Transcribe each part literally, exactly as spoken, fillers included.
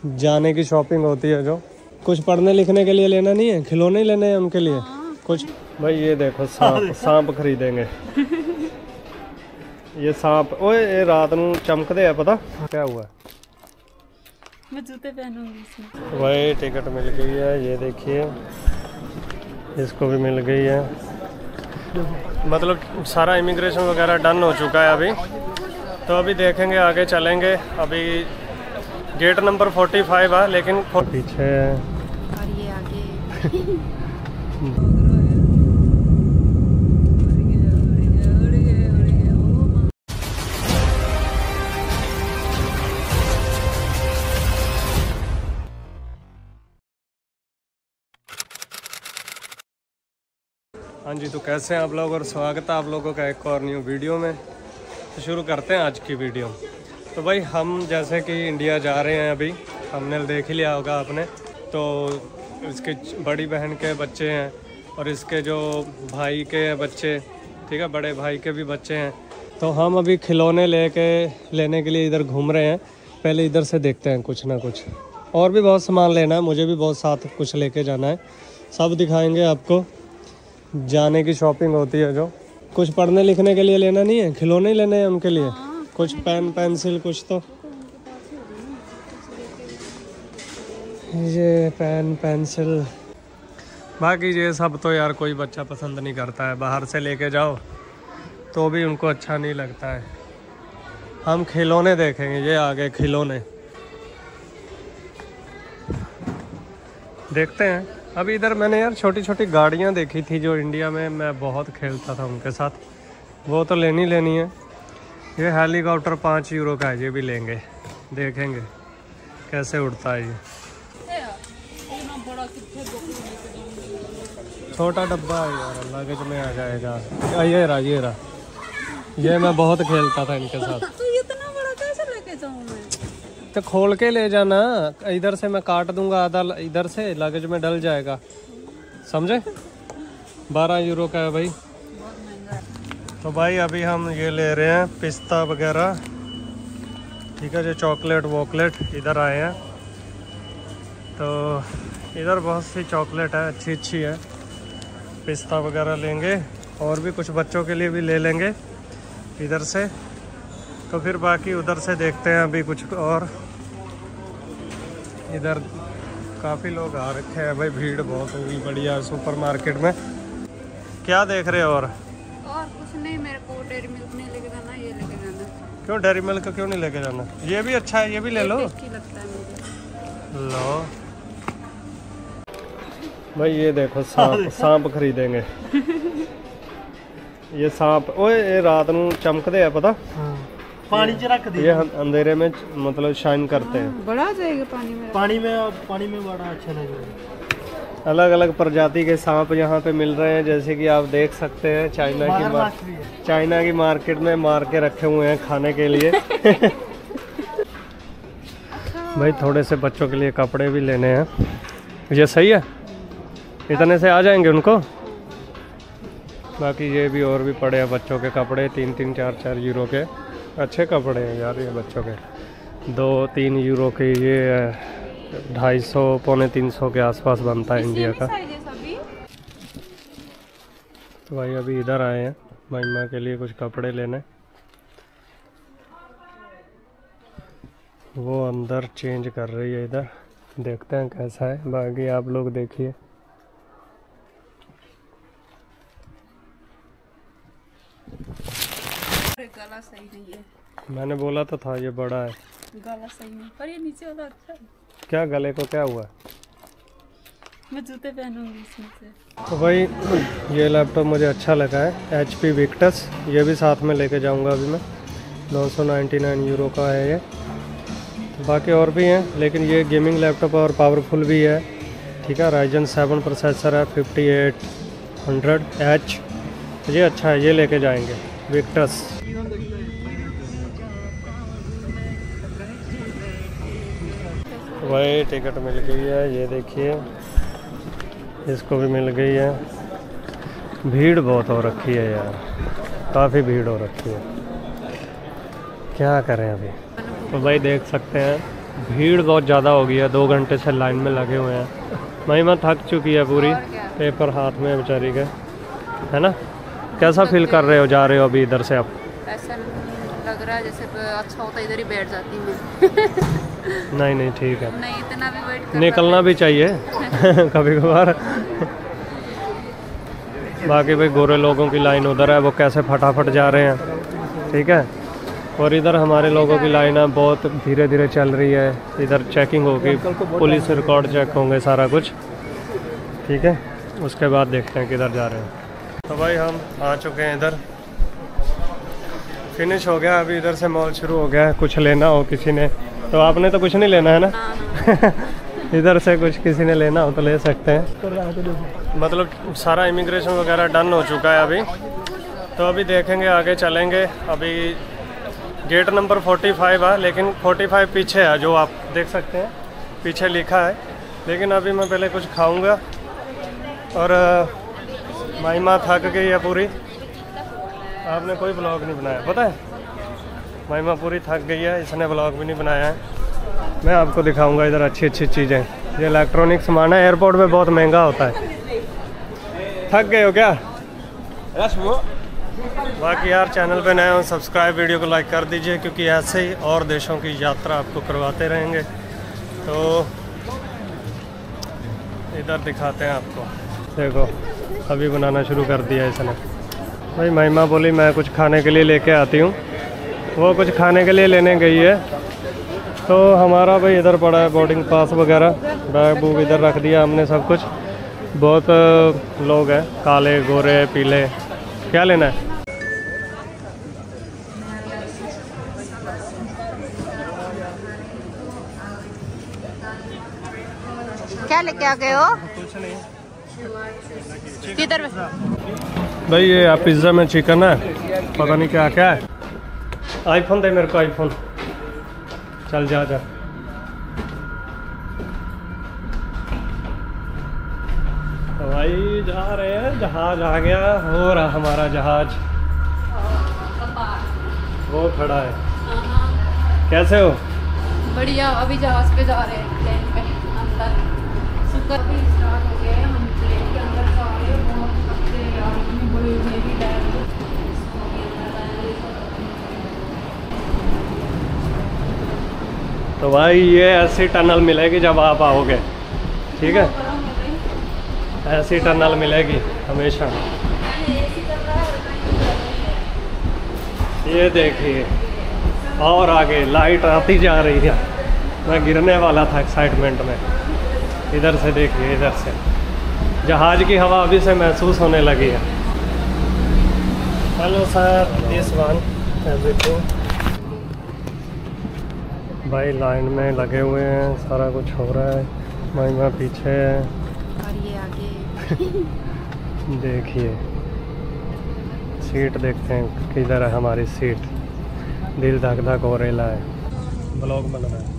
जाने की शॉपिंग होती है जो कुछ पढ़ने लिखने के लिए लेना नहीं है, खिलौने ही लेने हैं उनके लिए कुछ। भाई ये देखो सांप सांप खरीदेंगे। ये सांप ओए ये रात ਨੂੰ चमकते है, पता क्या हुआ? मैं जूते पहनूंगी इसमें। वही टिकट मिल गई है, ये देखिए इसको भी मिल गई है। मतलब सारा इमिग्रेशन वगैरह डन हो चुका है अभी, तो अभी देखेंगे आगे चलेंगे। अभी गेट नंबर फोर्टी फाइव है, लेकिन पीछे है और ये आगे। हाँ जी, तो कैसे हैं आप लोग और स्वागत है आप लोगों का एक और न्यू वीडियो में। तो शुरू करते हैं आज की वीडियो। तो भाई हम जैसे कि इंडिया जा रहे हैं अभी, हमने देख ही लिया होगा आपने। तो इसके बड़ी बहन के बच्चे हैं और इसके जो भाई के बच्चे, ठीक है, बड़े भाई के भी बच्चे हैं। तो हम अभी खिलौने लेके लेने के लिए इधर घूम रहे हैं। पहले इधर से देखते हैं कुछ ना कुछ, और भी बहुत सामान लेना है, मुझे भी बहुत साथ कुछ लेके जाना है, सब दिखाएंगे आपको। जाने की शॉपिंग होती है जो कुछ पढ़ने लिखने के लिए लेना नहीं है, खिलौने ही लेने हैं उनके लिए कुछ, पेन पेंसिल कुछ। तो ये पेन पेंसिल, बाकी ये सब तो यार कोई बच्चा पसंद नहीं करता है, बाहर से लेके जाओ तो भी उनको अच्छा नहीं लगता है। हम खिलौने देखेंगे, ये आगे खिलौने देखते हैं। अभी इधर मैंने यार छोटी छोटी गाड़ियाँ देखी थी जो इंडिया में मैं बहुत खेलता था उनके साथ, वो तो लेनी लेनी है। ये हेलीकॉप्टर पाँच यूरो का है, ये भी लेंगे, देखेंगे कैसे उड़ता है ये। छोटा डब्बा है यार, लगेज में आ जाएगा। ये रहा ये रहा, ये मैं बहुत खेलता था इनके साथ। तो इतना बड़ा कैसे लेके जाऊँ मैं? तो खोल के ले जाना, इधर से मैं काट दूंगा आधा, इधर से लगेज में डल जाएगा, समझे? बारह यूरो का है भाई। तो भाई अभी हम ये ले रहे हैं पिस्ता वगैरह, ठीक है, जो चॉकलेट वॉकलेट इधर आए हैं। तो इधर बहुत सी चॉकलेट है, अच्छी अच्छी है। पिस्ता वगैरह लेंगे और भी कुछ बच्चों के लिए भी ले लेंगे इधर से। तो फिर बाकी उधर से देखते हैं अभी कुछ और। इधर काफ़ी लोग आ रखे हैं भाई, भीड़ बहुत होगी बढ़िया सुपर मार्केट में। क्या देख रहे हो? और और कुछ नहीं, मेरे को डेयरी मिल्क नहीं लेके जाना, ये लेके जाना। क्यों डेयरी मिल्क क्यों नहीं लेके जाना? ये भी अच्छा है, ये भी ले लो। टेस्टी लगता है मुझे। लो भाई ये देखो सांप सांप खरीदेंगे। ये सांप ओए ये रात ਨੂੰ चमकते है, पता पानी च रख दी, ये अंधेरे में मतलब शाइन करते हैं। बड़ा आ जाएगा पानी में। पानी में पानी में बड़ा अच्छा लगेगा। अलग अलग प्रजाति के सांप यहाँ पे मिल रहे हैं, जैसे कि आप देख सकते हैं। चाइना की मार, चाइना की मार्केट में मार के रखे हुए हैं खाने के लिए। भाई थोड़े से बच्चों के लिए कपड़े भी लेने हैं, ये सही है, इतने से आ जाएंगे उनको। बाकी ये भी और भी पड़े हैं बच्चों के कपड़े, तीन तीन चार चार यूरो के अच्छे कपड़े हैं यार ये बच्चों के। दो तीन यूरो के ये ढाई सौ पौने तीन सौ के आसपास बनता है इंडिया का। तो भाई अभी इधर आए हैं महिमा के लिए कुछ कपड़े लेने, वो अंदर चेंज कर रही है इधर, देखते हैं कैसा है। बाकी आप लोग देखिए। गला सही नहीं है, मैंने बोला तो था ये बड़ा है। गला सही नहीं, पर ये नीचे वाला अच्छा है। क्या गले को क्या हुआ? मैं जूते पहनूंगी इसमें से। तो भाई ये लैपटॉप मुझे अच्छा लगा है, एच पी विक्टस, ये भी साथ में लेके जाऊंगा अभी मैं। नौ सौ निन्यानवे यूरो का है ये। बाकी और भी हैं, लेकिन ये गेमिंग लैपटॉप और पावरफुल भी है, ठीक है। राइजन सेवन प्रोसेसर है, फिफ्टी एट हंड्रेड एच, ये अच्छा है, ये लेके जाएंगे विक्टस। वही टिकट मिल गई है, ये देखिए इसको भी मिल गई है। भीड़ बहुत हो रखी है यार, काफ़ी भीड़ हो रखी है, क्या करें अभी। तो भाई देख सकते हैं भीड़ बहुत ज़्यादा हो गई है, दो घंटे से लाइन में लगे हुए हैं। महिमा थक चुकी है पूरी, पेपर हाथ में बेचारी के, है ना। कैसा फील कर रहे हो, जा रहे हो अभी इधर से आप? ऐसा लग रहा है जैसे अच्छा होता इधर ही बैठ जाती मैं। नहीं नहीं ठीक है, नहीं इतना भी वेट कर निकलना भी चाहिए कभी कभार। बाकी भाई गोरे लोगों की लाइन उधर है, वो कैसे फटाफट जा रहे हैं, ठीक है। और इधर हमारे लोगों की लाइन है, बहुत धीरे धीरे चल रही है। इधर चेकिंग होगी, पुलिस रिकॉर्ड चेक होंगे, सारा कुछ ठीक है। उसके बाद देखते हैं किधर जा रहे हैं। तो भाई हम आ चुके हैं इधर, फिनिश हो गया। अभी इधर से मॉल शुरू हो गया है। कुछ लेना हो किसी ने तो, आपने तो कुछ नहीं लेना है ना इधर से कुछ किसी ने लेना हो तो ले सकते हैं। मतलब सारा इमिग्रेशन वगैरह डन हो चुका है अभी, तो अभी देखेंगे आगे चलेंगे। अभी गेट नंबर पैंतालीस है, लेकिन पैंतालीस पीछे है, जो आप देख सकते हैं पीछे लिखा है। लेकिन अभी मैं पहले कुछ खाऊंगा। और महिमा थक गई है पूरी, आपने कोई ब्लॉग नहीं बनाया पता है। महिमा पूरी थक गई है, इसने ब्लॉग भी नहीं बनाया है। मैं आपको दिखाऊंगा इधर अच्छी अच्छी चीज़ें। ये इलेक्ट्रॉनिक सामान है, एयरपोर्ट में बहुत महंगा होता है। थक गए हो क्या? बाकी यार चैनल पे नए हो सब्सक्राइब, वीडियो को लाइक कर दीजिए, क्योंकि ऐसे ही और देशों की यात्रा आपको करवाते रहेंगे। तो इधर दिखाते हैं आपको, देखो अभी बनाना शुरू कर दिया इसने। भाई महिमा बोली मैं कुछ खाने के लिए लेके आती हूँ, वो कुछ खाने के लिए लेने गई है। तो हमारा भाई इधर पड़ा है बोर्डिंग पास वगैरह, बैग बूग इधर रख दिया हमने सब कुछ। बहुत लोग हैं, काले गोरे पीले। क्या लेना है? क्या लेके आ गए हो? कुछ नहीं। किधर? भाई ये पिज़्ज़ा में चिकन है, पता नहीं क्या क्या है। आईफोन दे मेरे को, आईफोन। चल जा जा। तो भाई जा रहे हैं, जहाज आ गया, हो रहा हमारा जहाज, वो खड़ा है। कैसे हो? बढ़िया। अभी जहाज पे जा रहे हैं, प्लेन पे अंदर। शुक्र भी स्टार्ट हो गया है, हम प्लेन के अंदर जा रहे हैं। बहुत थकते हैं यार, इतनी बड़ी मेरी बैग। तो भाई ये ऐसी टनल मिलेगी जब आप आओगे, ठीक है। ऐसी टनल मिलेगी हमेशा। ये देखिए, और आगे लाइट आती जा रही है। मैं गिरने वाला था एक्साइटमेंट में। इधर से देखिए, इधर से जहाज की हवा अभी से महसूस होने लगी है। Hello sir, this one everything. भाई लाइन में लगे हुए हैं, सारा कुछ हो रहा है। महिमा पीछे है और ये आगे। देखिए सीट देखते हैं किधर है हमारी सीट। दिल धक धक हो रहा है। ब्लॉग बन रहा है।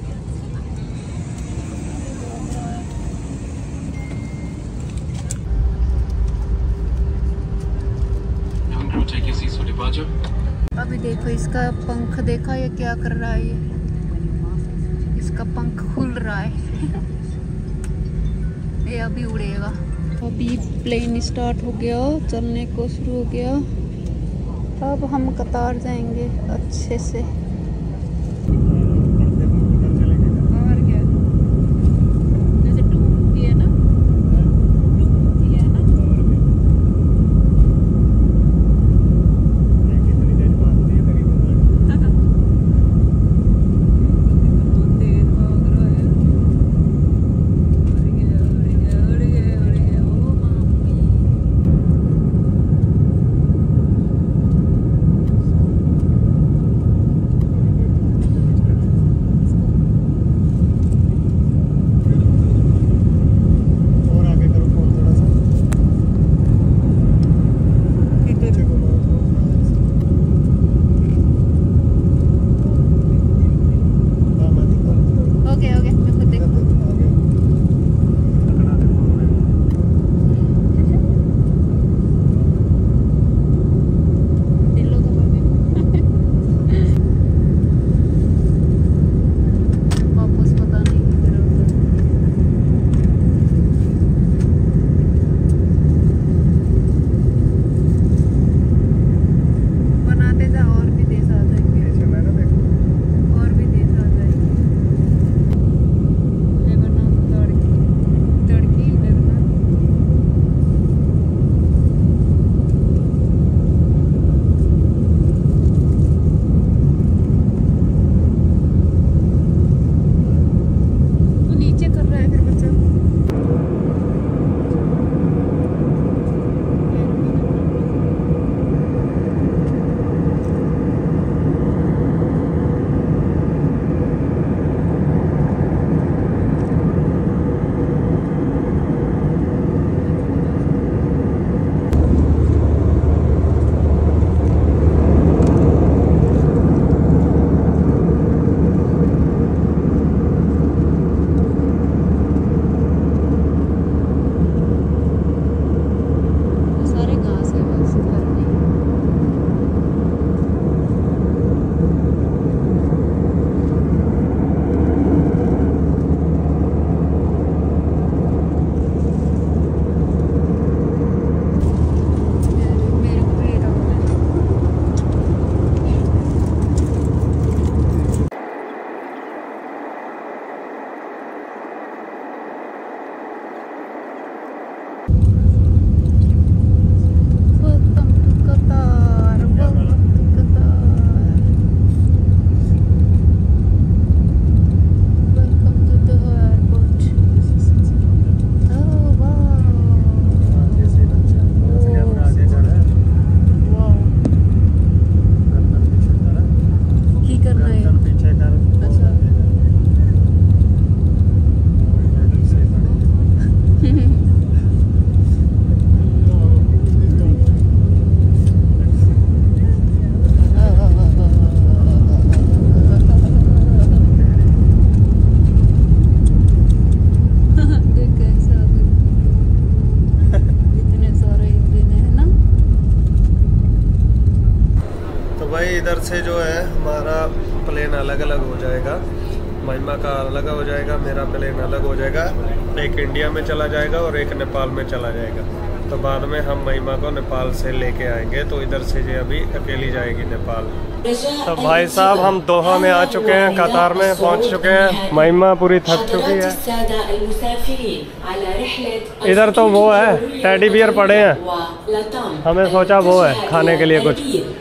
अभी देखो इसका पंख, देखा ये क्या कर रहा है। ये इसका पंख खुल रहा है ये अभी उड़ेगा। अभी प्लेन स्टार्ट हो गया, चलने को शुरू हो गया। अब हम कतार जाएंगे अच्छे से। और क्या, जैसे टूटती है ना, टूटती है ना। से जो है हमारा प्लेन अलग अलग हो जाएगा, महिमा का अलग हो जाएगा, मेरा प्लेन अलग हो जाएगा। एक इंडिया में चला जाएगा और एक नेपाल में चला जाएगा। तो बाद में हम महिमा को नेपाल से लेके आएंगे। तो इधर से ये अभी अकेली जाएगी नेपाल। तो भाई साहब हम दोहा में आ चुके हैं, कतार में पहुंच चुके हैं। महिमा पूरी थक चुकी है। इधर तो वो है टेडी बियर पड़े हैं, हमें सोचा वो है खाने के लिए कुछ,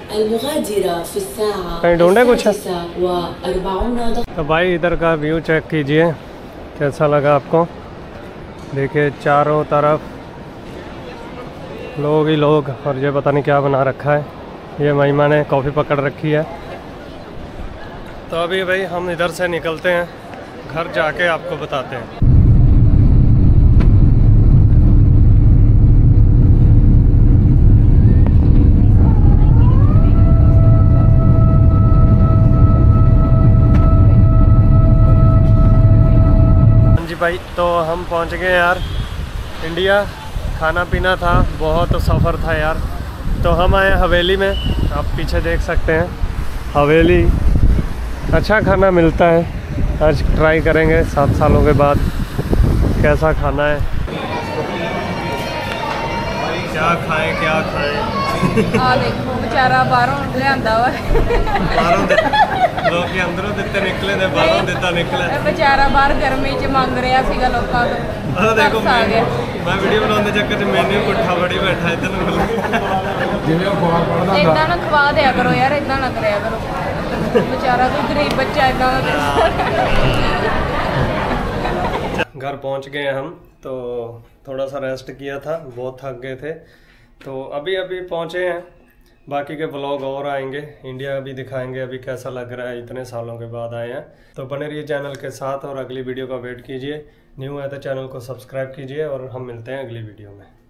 कहीं ढूंढे कुछ है। तो भाई इधर का व्यू चेक कीजिए, कैसा लगा आपको। देखिए चारों तरफ लोग ही लोग, और ये पता नहीं क्या बना रखा है। ये महिमा ने कॉफ़ी पकड़ रखी है। तो अभी भाई हम इधर से निकलते हैं, घर जाके आपको बताते हैं। हाँ जी भाई, तो हम पहुंच गए यार इंडिया। खाना पीना था, बहुत सफ़र था यार। तो हम आए हवेली में, आप पीछे देख सकते हैं हवेली। अच्छा खाना मिलता है, आज ट्राई करेंगे सात सालों के बाद कैसा खाना है। क्या खाएं क्या खाएं। आ देखो बेचारा बाहरों लियांदा वा, बाहरों लोग के अंदरों दिते निकले ने, बाहरों दिता निकले। बेचारा बाहर गर्मी च मंग रहा सीगा लोगों को। अरे देखो मैं, मैं वीडियो बनाने चक्कर च मैंने पुट्ठा बड़ी बैठा इधर इदा ना खवा दिया करो यार, इदा ना कराया करो। बेचारा कोई गरीब बच्चा इदा। घर पहुंच गए हम, तो थोड़ा सा रेस्ट किया था, बहुत थक गए थे। तो अभी अभी पहुंचे हैं, बाकी के ब्लॉग और आएंगे, इंडिया भी दिखाएंगे अभी कैसा लग रहा है, इतने सालों के बाद आए हैं। तो बने रहिए चैनल के साथ और अगली वीडियो का वेट कीजिए। न्यू है तो चैनल को सब्सक्राइब कीजिए और हम मिलते हैं अगली वीडियो में।